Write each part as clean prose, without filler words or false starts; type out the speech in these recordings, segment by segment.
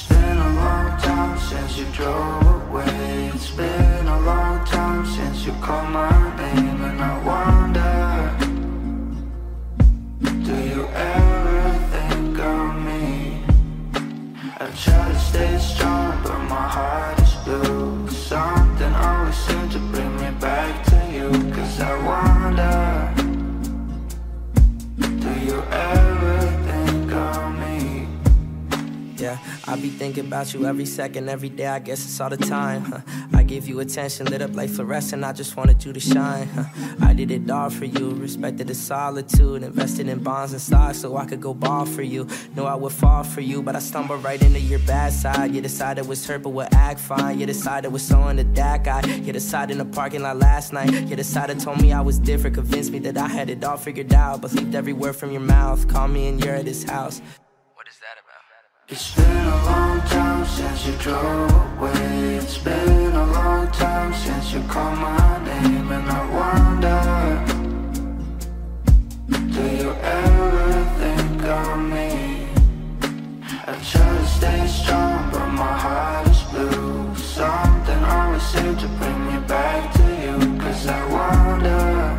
been a long time since you drove away. It's been a long time since you called my name. And I wonder, do you ever think of me? I try to stay strong, but my heart is blue. Something always seems to bring me back to you. Cause I wonder, do you ever think of me? Yeah, I be thinking about you every second, every day, I guess it's all the time. I give you attention, lit up like fluorescent, I just wanted you to shine. I did it all for you, respected the solitude, invested in bonds and stocks so I could go ball for you. Knew I would fall for you, but I stumbled right into your bad side. You decided it was hurt but would act fine. You decided it was so into that guy. You decided in the parking lot last night. You decided told me I was different, convinced me that I had it all figured out. Believed every word from your mouth, called me and you're at his house. What is that about? It's been a long time since you drove away. It's been a long time since you called my name. And I wonder, do you ever think of me? I try to stay strong, but my heart is blue. Something always seems to bring me back to you. Cause I wonder,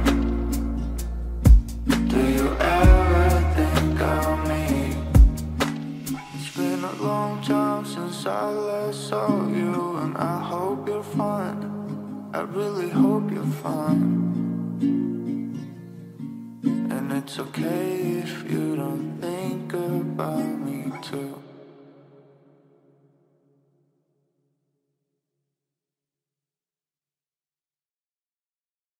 do you ever think of me? It's been a long time since I last saw you. And I hope you're fine, I really hope you're fine. And it's okay if you don't think about me too.